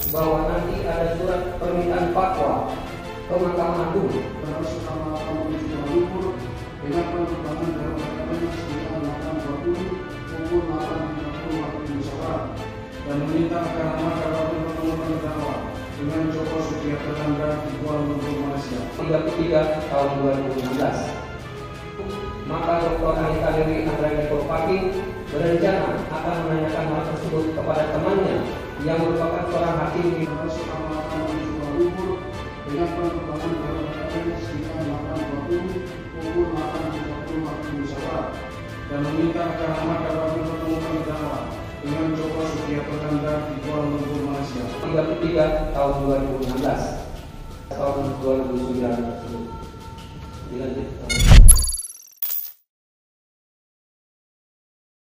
bahwa nanti ada surat permintaan fatwa ke Mahkamah Agung terus Mahkamah Agung Kuala Lumpur dengan penerbangan dalam perkara sekitar 8.20 pukul 8.30 waktu Indonesia Barat dan meminta agar mahkamah bertemu terdakwa dengan Joko Sugiarto Chandra di Kuala Lumpur, Malaysia. 33 tahun 2016. Maka Dr. Anita Dewi Andrani Purwati berencana akan menanyakan hal tersebut kepada temannya yang merupakan seorang hakim di Mahkamah Agung Kuala Lumpur dengan penerbangan dalam perkara sekitar 8.20 pukul 8.30 waktu Indonesia Barat dan meminta agar mahkamah bertemu terdakwa dengan Joko Sugiarto Chandra di Kuala Lumpur, Malaysia. 33 tahun 2016 tahun 2009 tersebut. Dilanjut.